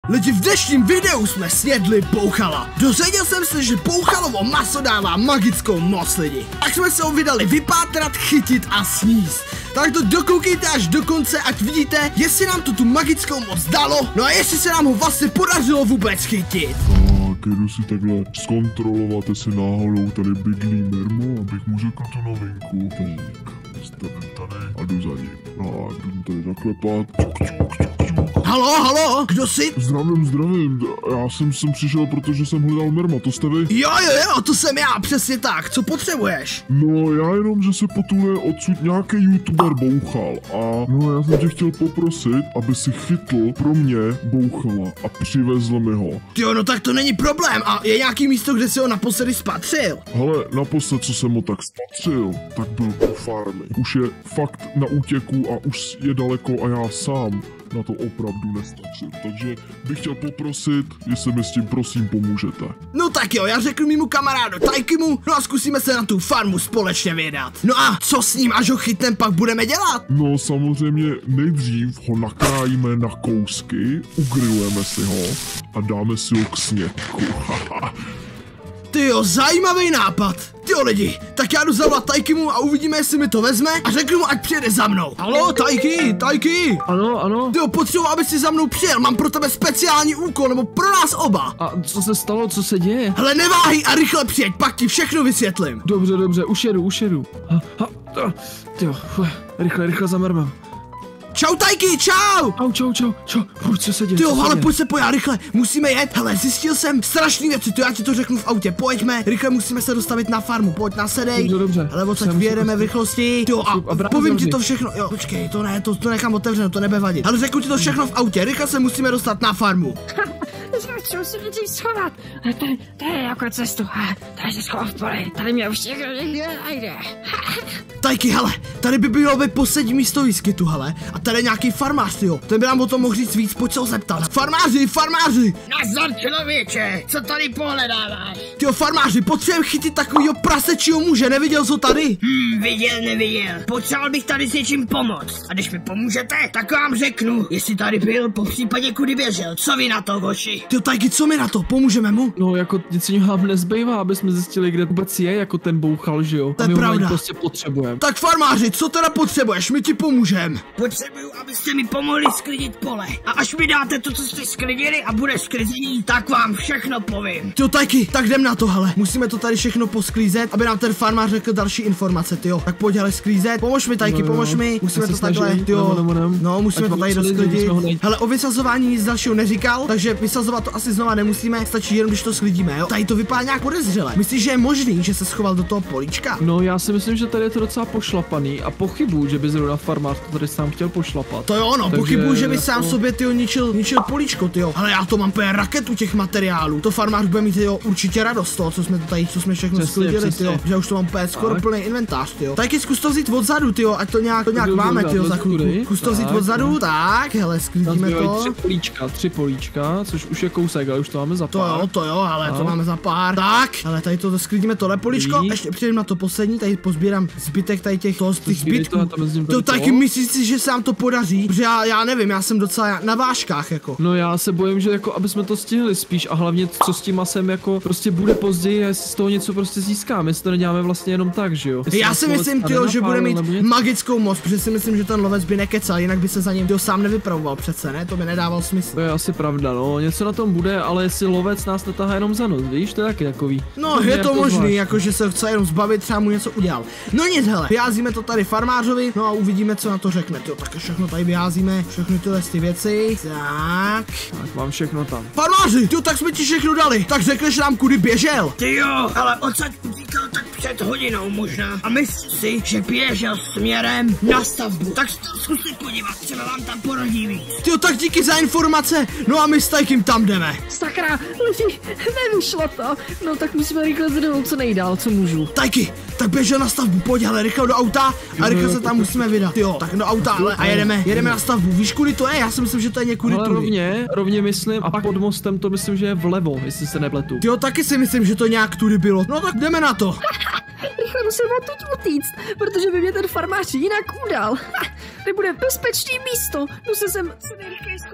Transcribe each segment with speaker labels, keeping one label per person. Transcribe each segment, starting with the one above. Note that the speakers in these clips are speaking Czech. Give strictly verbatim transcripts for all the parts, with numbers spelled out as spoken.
Speaker 1: Lidi, v dnešním videu jsme snědli bouchala. Dozvěděl jsem se, že bouchalovo maso dává magickou moc lidi. Tak jsme se ho vydali vypátrat, chytit a sníst. Tak to dokoukejte až do konce, ať vidíte, jestli nám to tu magickou moc dalo, no a jestli se nám ho vlastně podařilo vůbec chytit.
Speaker 2: Tak jdu si takhle zkontrolovat, jestli náhodou tady bydlí Mermo, abych mu řekl tu novinku. Tak, stavím tady a jdu za ním. Tak, jdu tady zaklepat.
Speaker 1: Halo, halo, kdo jsi?
Speaker 2: Zdravím, zdravím, já jsem sem přišel, protože jsem hledal Merma, to jste vy?
Speaker 1: Jo, jo, jo, to jsem já, přesně tak, co potřebuješ?
Speaker 2: No, já jenom, že se potuluje odsud nějaký youtuber bouchal a no, já jsem tě chtěl poprosit, aby si chytl pro mě bouchala a přivezl mi ho.
Speaker 1: Tyjo, no tak to není problém, a je nějaký místo, kde si ho naposledy spatřil?
Speaker 2: Hele, naposled, co jsem ho tak spatřil, tak byl u farmy. Už je fakt na útěku a už je daleko a já sám na to opravdu nestačil. Takže bych chtěl poprosit, jestli mi s tím prosím pomůžete.
Speaker 1: No tak jo, já řeknu mému kamarádu Tajkimu, no a zkusíme se na tu farmu společně vydat. No a co s ním, až ho chytnem, pak budeme dělat?
Speaker 2: No samozřejmě nejdřív ho nakrájíme na kousky, ugrilujeme si ho a dáme si ho k snědku.
Speaker 1: Tyjo, zajímavý nápad. Tyjo lidi, tak já jdu zavolat Tajkimu a uvidíme, jestli mi to vezme a řeknu mu, ať přijede za mnou. Halo, Tajky, Tajky.
Speaker 3: Ano, ano.
Speaker 1: Tyjo, potřebuji, aby si za mnou přijel, mám pro tebe speciální úkol, nebo pro nás oba.
Speaker 3: A co se stalo, co se děje?
Speaker 1: Hele, neváhej a rychle přijeď, pak ti všechno vysvětlím.
Speaker 3: Dobře, dobře, už jedu, už jedu. Ha, ha, tyjo, rychle, rychle za Mermem.
Speaker 1: Čau Tajky, čau!
Speaker 3: Čau, čau, čau, čau, pojď, co se děje?
Speaker 1: Tyjo, ale pojď se pojď, rychle, musíme jet, hele, zjistil jsem strašný věci, to já ti to řeknu v autě, pojďme, rychle musíme se dostavit na farmu, pojď nasedej.
Speaker 3: Dobře, dobře.
Speaker 1: Hele, odsaď vyjedeme v rychlosti, tyjo, a, a povím ti to všechno, jo, počkej, to ne, to, to nechám otevřeno, to nebude vadit, ale řeknu ti to všechno v autě, rychle se musíme dostat na farmu.
Speaker 4: Musím se nejdřív schovat. Tady, tady je jako cestu. Tady se schovat v poli. Tady mě už někdo nikde najde.
Speaker 1: Tajky, hele, tady by bylo by poslední místo výskytu, hele. A tady je nějaký farmář, jo. Ten by nám o tom mohl říct víc, pojď se ho zeptat. Farmáři, farmáři!
Speaker 5: Nazdar, člověče, co tady pohledáváš?
Speaker 1: Tyjo, farmáři, potřebujeme chytit takovýho prasečího muže, neviděl jsi ho tady?
Speaker 5: Hmm, viděl, neviděl. Potřeboval bych tady s něčím pomoct. A když mi pomůžete, tak vám řeknu, jestli tady byl, po případě kudy běžel. Co vy na to, hoši?
Speaker 1: Tyjo, Tajky, co mi na to? Pomůžeme mu?
Speaker 3: No, jako nic jiného nám nezbývá, aby jsme zjistili, kde vůbec je, jako ten bouchal, že jo?
Speaker 1: To je pravda.
Speaker 3: Prostě potřebujeme.
Speaker 1: Tak farmáři, co teda potřebuješ? My ti pomůžeme.
Speaker 5: Potřebuju, abyste mi pomohli sklidit pole. A až mi dáte to, co jste sklidili a bude sklizení, tak vám všechno povím.
Speaker 1: Tyjo, Tajky, tak jdem na to, hele. Musíme to tady všechno posklízet, aby nám ten farmář řekl další informace, tyjo. Tak pojď, hele, sklízet. Pomož mi, Tajky,
Speaker 3: no,
Speaker 1: pomož mi. Musíme to takhle, tyjo.
Speaker 3: No, no, no.
Speaker 1: no, musíme
Speaker 3: Ať
Speaker 1: to tady dosklidit. Hele, o vysazování nic dalšího neříkal, takže vysazovat to asi znova nemusíme, stačí jenom, když to sklidíme, jo. Tady to vypadá nějak podezřele. Myslíš, že je možný, že se schoval do toho políčka?
Speaker 3: No, já si myslím, že tady je to docela pošlapaný a pochybuju, že by zrovna farmář to tady sám chtěl pošlapat.
Speaker 1: To jo, no,
Speaker 3: takže
Speaker 1: pochybuju, že by
Speaker 3: jako...
Speaker 1: sám sobě tyjo ničil, ničil políčko, tyjo. Ale já to mám úplně raketu těch materiálů. To farmář bude mít tyjo určitě radost toho, co jsme to tady, co jsme všechno přesně, sklidili, přesně. Tyjo. Že už to mám úplně skoro plný inventář, tyjo. Taky zkus to vzít odzadu, tyjo, ať to nějak, to nějak do, máme, tyjo, za chvilku. Zkus to vzít odzadu, tak, hele, sklidíme to.
Speaker 3: Tři políčka, tři políčka, což už je kousek, ale už to máme za pár.
Speaker 1: To jo, to jo, ale a? to máme za pár. Tak, ale tady to sklidíme tohle políčko, ještě přijdem na to poslední, tady pozbírám zbytek tady těch, toho, těch zbytků. To, to taky myslíš si, že se nám to podaří? Protože já, já nevím, já jsem docela na vážkách, jako.
Speaker 3: No já se bojím, že jako, aby jsme to stihli spíš a hlavně co s tím masem jako prostě bude později, jestli z toho něco prostě získáme, jestli to neděláme vlastně jenom tak, že jo. Jestli
Speaker 1: já si myslím, tyjo, že bude mít magickou moc, protože si myslím, že ten lovec by nekecal, jinak by se za ním tyjo sám nevypravoval přece, ne? To by nedával smysl.
Speaker 3: To je asi pravda, no, něco na tom bude, ale jestli lovec nás netahá jenom za nos, víš, to je taky takový.
Speaker 1: No, to je to možný, jako že se chce jenom zbavit, třeba mu něco udělal. No nic, hele, vyházíme to tady farmářovi, no a uvidíme, co na to řekne. Tyjo, tak všechno tady vyházíme, všechny tyhle ty věci. Tak.
Speaker 3: Tak mám všechno tam.
Speaker 1: Farmáři, tyjo, tak jsme ti všechno dali. Tak řekneš nám, kudy běžel.
Speaker 5: Ty jo, ale odsaď utíkal tak před hodinou možná. A myslí si, že běžel směrem na stavbu. Tak zkusit podívat, třeba vám tam porodí víc.
Speaker 1: Tyjo, tak díky za informace. No a my s Tajkem tam jdeme.
Speaker 4: Sakra, lidi, nevyšlo to. No tak musíme rychle zhrnout co nejdál, co můžu.
Speaker 1: Tajky, tak běžel na stavbu, pojď, hele, rychle do auta a rychle se tam musíme vydat. Jo, tak do auta, ale a jedeme, jedeme na stavbu. Víš, kudy to je? Já si myslím, že to je někudy tudy.
Speaker 3: Rovně, rovně myslím, a pak pod mostem to myslím, že je vlevo, jestli se nepletu.
Speaker 1: Jo, taky si myslím, že to nějak tudy bylo. No tak jdeme na to.
Speaker 4: Rychle musím odtud utíct, protože by mě ten farmář jinak udal. Nebude bezpečný místo. Musím sem co nejrychleji schovat na ten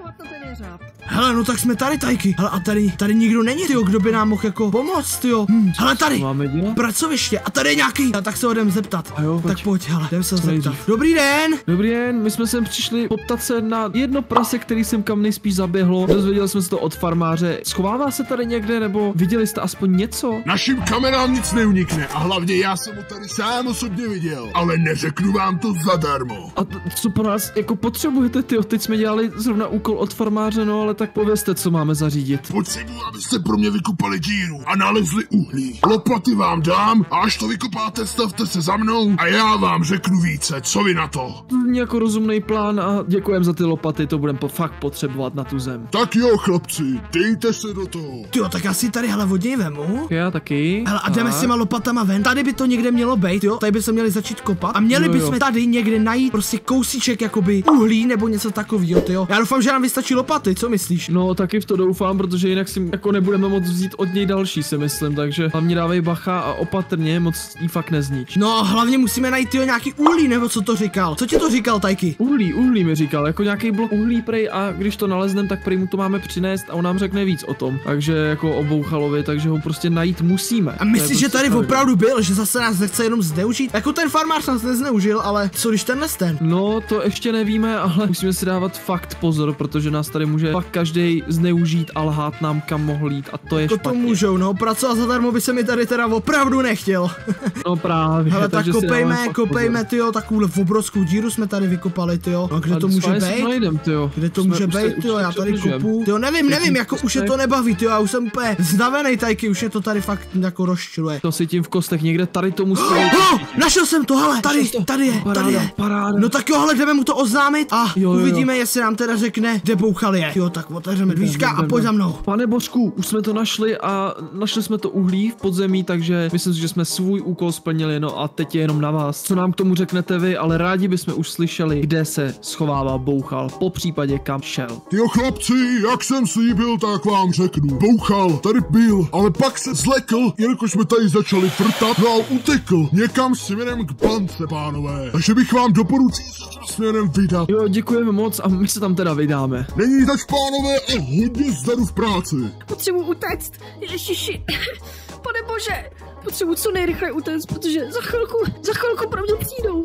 Speaker 4: jeřáb.
Speaker 1: Hele, no tak jsme tady, Tajky. Hele, a tady, tady nikdo není, tyjo, kdo by nám mohl jako pomoct, tyjo. Hm. Hele, tady,
Speaker 3: máme dělat?
Speaker 1: pracoviště, a tady je nějaký, a tak se ho jdem zeptat.
Speaker 3: A jo,
Speaker 1: tak pojď, hele, jdem se ho zeptat.
Speaker 3: nejdřív.
Speaker 1: Dobrý den.
Speaker 3: Dobrý den, my jsme sem přišli poptat se na jedno prase, který sem kam nejspíš zaběhlo. Dozvěděli jsme se to od farmáře. Schovává se tady někde, nebo viděli jste aspoň něco?
Speaker 2: Našim kamerám nic neunikne a hlavně já jsem ho tady sám osobně viděl. Ale neřeknu vám to zadarmo.
Speaker 3: A t- co po nás jako potřebujete, tyjo? Teď jsme dělali zrovna úkol od farmáře, no ale tak povězte, co máme zařídit.
Speaker 2: Potřebuji, abyste pro mě vykopali díru a nalezli uhlí. Lopaty vám dám a až to vykopáte, stavte se za mnou a já vám řeknu více. Co vy na to?
Speaker 3: To je jako rozumný plán a děkujem za ty lopaty, to budeme po fakt potřebovat na tu zem.
Speaker 2: Tak jo, chlapci, dejte se do toho.
Speaker 1: Tyjo, tak já si tady, hele, vodně vemu.
Speaker 3: Já taky.
Speaker 1: Hele, a jdeme s těma lopatama ven. Tady by to někde mělo být, jo? Tady by se měli začít kopat. A měli
Speaker 3: Jo, jo.
Speaker 1: bychom tady někde najít prostě kousíček jakoby uhlí nebo něco takového, jo? Já doufám, že nám vystačí lopaty, co myslíš?
Speaker 3: No taky v to doufám, protože jinak si jako nebudeme moc vzít od něj další, si myslím, takže hlavně dávej bacha a opatrně, moc jí fakt neznič.
Speaker 1: No, hlavně musíme najít, tyjo, nějaký uhlí, nebo co to říkal? Co ti to říkal, Tajky?
Speaker 3: Uhlí, uhlí mi říkal, jako nějaký blok uhlí prej a když to naleznem, tak prej mu to máme přinést a on nám řekne víc o tom. Takže jako o Bouchalovi, takže ho prostě najít musíme.
Speaker 1: A myslíš,
Speaker 3: prostě
Speaker 1: že tady
Speaker 3: pravidlo.
Speaker 1: opravdu byl, že zase nás nechce jenom zneužít? Jako ten farmář nás nezneužil, ale co když tenhle ten?
Speaker 3: No, to ještě nevíme, ale musíme si dávat fakt pozor, protože nás tady může fakt každý zneužít a lhát nám, kam mohl jít a to je
Speaker 1: To to
Speaker 3: špatně.
Speaker 1: můžou, no, pracovat zadarmo by se mi tady teda opravdu nechtěl.
Speaker 3: No právě.
Speaker 1: Ale tak
Speaker 3: takže si dáváme
Speaker 1: kopejme,
Speaker 3: fakt
Speaker 1: kopejme,
Speaker 3: pozor.
Speaker 1: tyjo, takovou obrovskou díru jsme tady vykopali, tyjo. No, kde
Speaker 3: A
Speaker 1: to může
Speaker 3: fajn se
Speaker 1: být?
Speaker 3: najdem, tyjo.
Speaker 1: Kde to
Speaker 3: Jsme
Speaker 1: může
Speaker 3: už se-
Speaker 1: být,
Speaker 3: už
Speaker 1: tyjo,
Speaker 3: se
Speaker 1: já tady
Speaker 3: přidržujeme.
Speaker 1: kopu. Tyjo, nevím, nevím, jako už je to
Speaker 3: kostek.
Speaker 1: nebaví, tyjo, já už jsem úplně znavenej, Tajky, už je to tady fakt jako rozčiluje.
Speaker 3: To si tím v kostech někde tady to musí být.
Speaker 1: Oh, našel jsem to, hele, tady,
Speaker 3: Našel jsi to?
Speaker 1: tady je,
Speaker 3: Paráda,
Speaker 1: tady je.
Speaker 3: paráda.
Speaker 1: No tak jo, hele, jdeme mu to oznámit a
Speaker 3: Jo, jo, jo.
Speaker 1: uvidíme, jestli nám teda řekne, kde Bouchal je. Jo, tak otevřeme dvířka a pojď za mnou.
Speaker 3: Pane Božku, už jsme to našli a našli jsme to uhlí v podzemí, takže myslím si, že jsme svůj úkol splnili, no a teď je jenom na vás. Co nám k tomu řeknete vy, ale rádi bychom už slyšeli, kde se schovává Bouchal, po případě kam šel.
Speaker 2: Jo chlapci, jak jsem slíbil, tak vám řeknu. Bouchal tady byl, ale pak se zlekl, jelikož jsme tady začali frtat, no a utekl někam směrem k bance, pánové. Takže bych vám doporučil se tím směrem vydat.
Speaker 3: Jo, děkujeme moc a my se tam teda vydáme.
Speaker 2: Není zač, pánové, a hodně zdaru v práci.
Speaker 4: Potřebuji utéct. Ježiši. Pane bože. Potřebuji co nejrychleji utéct, protože za chvilku, za chvilku pro mě přijdou.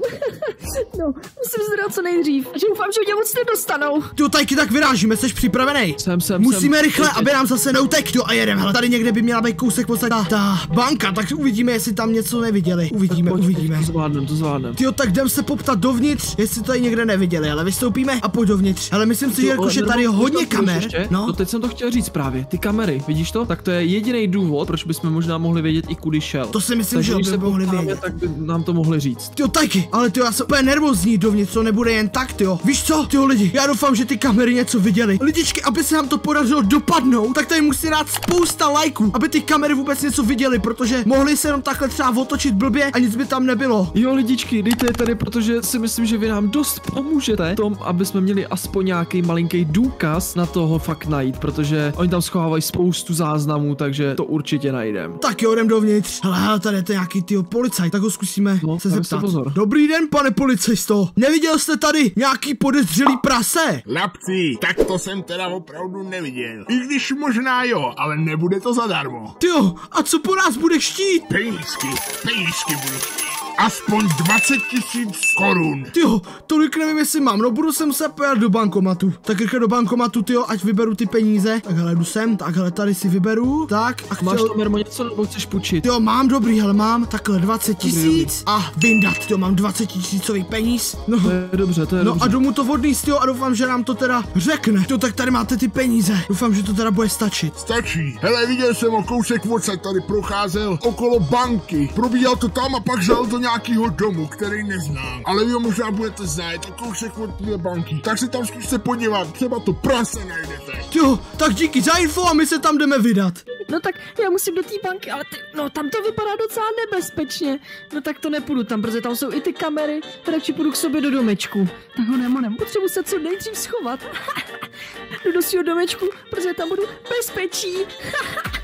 Speaker 4: No, musím zdrad co nejdřív. A doufám, že mě moc nedostanou.
Speaker 1: Tyjo, Tajky, tak vyrážíme, jsi připravený?
Speaker 3: Jsem, jsem,
Speaker 1: Musíme
Speaker 3: jsem.
Speaker 1: rychle, aby nám zase neutek, jo, a jedem, hele, tady někde by měla být kousek podstatě ta, ta banka, tak uvidíme, jestli tam něco neviděli. Uvidíme,
Speaker 3: Pojď,
Speaker 1: uvidíme.
Speaker 3: To zvládnem, to zvládnem.
Speaker 1: Tyjo, tak jdem se poptat dovnitř, jestli tady někde neviděli, ale vystoupíme a pojď dovnitř. Ale myslím si, že
Speaker 3: Jo,
Speaker 1: jakože
Speaker 3: ale
Speaker 1: tady je
Speaker 3: normálně
Speaker 1: hodně
Speaker 3: tam půjdeš
Speaker 1: kamer,
Speaker 3: ještě?
Speaker 1: no.
Speaker 3: No teď jsem to chtěl říct právě, ty kamery, vidíš to? Tak to je jediný důvod, proč bychom možná mohli vědět i kudy šel.
Speaker 1: To si myslím,
Speaker 3: Takže
Speaker 1: že
Speaker 3: když
Speaker 1: by
Speaker 3: se
Speaker 1: mohli
Speaker 3: poptáme,
Speaker 1: vědět.
Speaker 3: tak by nám to mohli říct.
Speaker 1: Tyjo, Tajky, ale tyjo, já jsem úplně nervózní dovnitř, to nebude jen tak, tyjo. Víš co, tyjo lidi, já doufám, že ty kamery něco viděli. Lidičky, aby se nám to podařilo dopadnout, tak tady musí dát spousta lajků, aby ty kamery vůbec něco viděli, protože mohli se jenom takhle třeba otočit blbě a nic by tam nebylo.
Speaker 3: Jo lidičky, dejte je tady, protože si myslím, že vy nám dost pomůžete v tom, aby jsme měli aspoň nějaký malinký důkaz na toho fakt najít, protože oni tam schovávají spoustu záznamů, takže to určitě najdem.
Speaker 1: Tak jo, jdem dovnitř. Hele, hele, tady je to nějaký tyjo policajt, tak ho zkusíme
Speaker 3: No,
Speaker 1: se
Speaker 3: dám si
Speaker 1: zeptat.
Speaker 3: pozor.
Speaker 1: Dobrý den, pane policajsto. Neviděl jste tady nějaký podezřelý prase?
Speaker 2: Chlapci, tak to jsem teda opravdu neviděl. I když možná jo, ale nebude to zadarmo.
Speaker 1: Tyjo, a co po nás bude štít?
Speaker 2: Penízky, penízky budu chtít. Aspoň dvacet tisíc korun.
Speaker 1: Tyjo, tolik nevím, jestli mám, no budu sem se pojat do bankomatu. Tak rychle do bankomatu, tyjo, ať vyberu ty peníze. Tak hele, jdu sem, tak hele, tady si vyberu. Tak a
Speaker 3: Máš
Speaker 1: chtěl...
Speaker 3: tam Mermo něco nebo chceš půjčit?
Speaker 1: Jo, mám dobrý, hele, mám takhle dvacet
Speaker 3: Dobrý,
Speaker 1: tisíc a vyndat, jo, mám dvacet tisícový peníz. No,
Speaker 3: To je dobře, to je
Speaker 1: no
Speaker 3: dobře.
Speaker 1: a jdu mu to odníst, jo, a doufám, že nám to teda řekne. Jo, tak tady máte ty peníze. Doufám, že to teda bude stačit.
Speaker 2: Stačí. Hele, viděl jsem ho kousek odsaď, tady procházel okolo banky. Probíhal to tam a pak žal do nějakého domu, který neznám. Ale vy ho možná budete znát, je to kousek od té banky. Tak se tam zkuste podívat, třeba to prase najdete.
Speaker 1: Jo, tak díky za info a my se tam jdeme vydat.
Speaker 4: No tak já musím do té banky, ale ty, no tam to vypadá docela nebezpečně. No tak to nepůjdu tam, protože tam jsou i ty kamery. Radši půjdu k sobě do domečku. Tak ho nemonem, potřebuji se co nejdřív schovat. Jdu do svého domečku, protože tam budu bezpečí.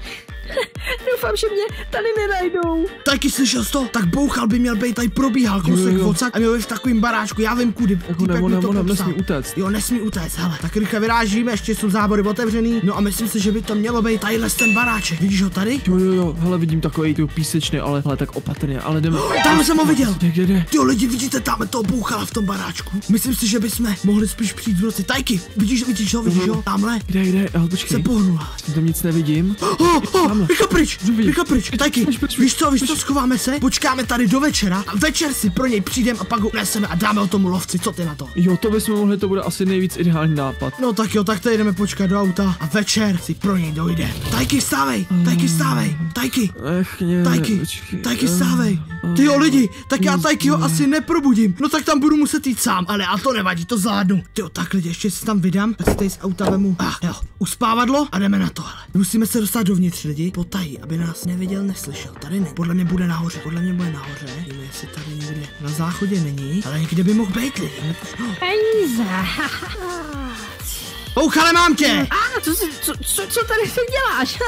Speaker 4: Doufám, že mě tady nenajdou.
Speaker 1: Taky slyšel jsi to? Tak Bouchal by měl být tady probíhal kousek odsaď a měl by v takovým baráčku, já vím kudy.
Speaker 3: Jako ne, ona, ona nesmí utéct.
Speaker 1: Jo, nesmí utéct, hele. Tak rychle vyrážíme, ještě jsou zábory otevřený. No a myslím si, že by to mělo být tadyhle ten baráček. Vidíš ho tady?
Speaker 3: Jo, jo, jo, hele, vidím takový ty písečný, ale hele, tak opatrně, ale jdeme.
Speaker 1: Oh, tam jsem ho viděl.
Speaker 3: Kde, kde?
Speaker 1: Ty lidi, vidíte tam toho Bouchala v tom baráčku? Myslím si, že bychom mohli spíš přijít v noci. Tajky, vidíš, vidíš ho, vidíš ho? Tamhle.
Speaker 3: Kde, kde? Ale počkej.
Speaker 1: Se pohnula.
Speaker 3: Tam nic nevidím.
Speaker 1: Oh, oh, rychle pryč, rychle pryč. Tajky, víš co, víš co, schováme se, počkáme tady do večera a večer si pro něj přijdem a pak ho neseme a dáme ho tomu lovci, co ty na to?
Speaker 3: Jo, to bychom mohli, to bude asi nejvíc ideální nápad.
Speaker 1: No tak jo, tak tady jdeme počkat do auta a večer si pro něj dojde. Tajky, stávej, tajky, stávej, tajky.
Speaker 3: Ech, ne,
Speaker 1: Tajky,
Speaker 3: počkej.
Speaker 1: tajky, stávej. Ty jo lidi, tak já Tajkyho asi neprobudím. No tak tam budu muset jít sám, ale a to nevadí, to zvládnu. Ty jo, tak lidi, ještě si tam vydám, tak si tady z auta vemu. Ah, jo, uspávadlo a jdeme na tohle. Musíme se dostat dovnitř lidi, potají, aby nás neviděl, neslyšel. Tady ne, podle mě bude nahoře, podle mě bude nahoře. Víme, jestli tady někde na záchodě není, ale někde by mohl být lidi.
Speaker 4: Peníze.
Speaker 1: Bouchale, mám tě!
Speaker 4: A co, si, co, co, co tady ty děláš?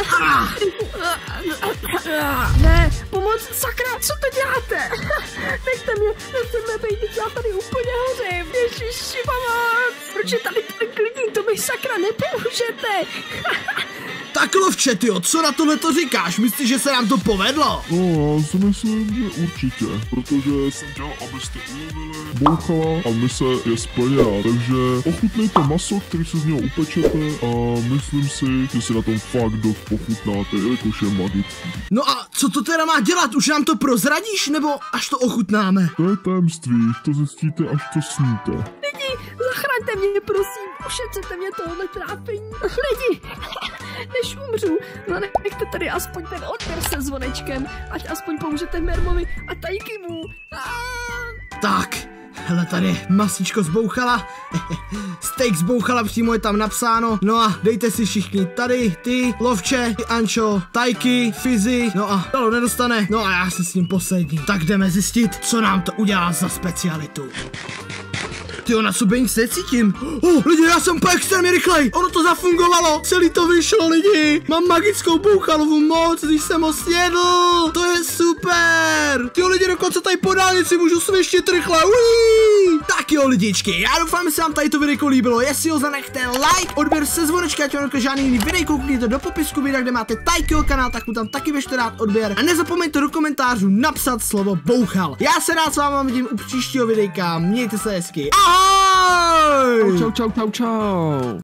Speaker 4: Ne, pomoc, sakra, co to děláte? Nechte mě, nechte mě být, já tady úplně hořím. Ježiši, pomoc! Proč je tady tolik lidí, to mi sakra nepomůžete?
Speaker 1: Tak lovče, tyjo, co na tohle to říkáš? Myslíš, že se nám to povedlo?
Speaker 2: No, já si myslím, že určitě, protože jsem chtěl, abyste ulovili Bouchala a mise je splněna, takže ochutnejte maso, který se z něho upečete a myslím si, že si na tom fakt dost pochutnáte, jelikož je magický.
Speaker 1: No a co to teda má dělat? Už nám to prozradíš, nebo až to ochutnáme?
Speaker 2: To je tajemství, to zjistíte, až to sníte.
Speaker 4: Lidi, zachraňte mě, prosím, ušetřete mě tohle trápení. Lidi, než umřu, no nechte tady aspoň ten odběr se zvonečkem, ať aspoň pomůžete Mermovi a Tajkymu.
Speaker 1: Tak, hele tady masíčko z Bouchala, steak z Bouchala, přímo je tam napsáno, no a dejte si všichni tady, ty, lovče, ty Ančo, Tajky, Fizi, no a dalo nedostane, no a já se s ním posedím. Tak jdeme zjistit, co nám to udělá za specialitu. Tyjo, na sobě nic necítím. Oh, lidi, já jsem úplně extrémně rychlej. Ono to zafungovalo. Celý to vyšlo, lidi. Mám magickou Bouchalovu moc, když jsem ho snědl. To je super. Tyjo, lidi, dokonce tady po dálnici můžu svištit rychle. Uí. Tak jo, lidičky, já doufám, že se vám tady to videjko líbilo. Jestli ho zanechte like, odběr se zvonečka, ať vám žádný jiný videjko, klikněte do popisku videa, kde máte Tajkyho kanál, tak mu tam taky běžte dát odběr. A nezapomeňte do komentářů napsat slovo Bouchal. Já se rád s váma vidím u příštího videjka. Mějte se hezky. Ahoj!
Speaker 3: Čau, čau, čau, čau.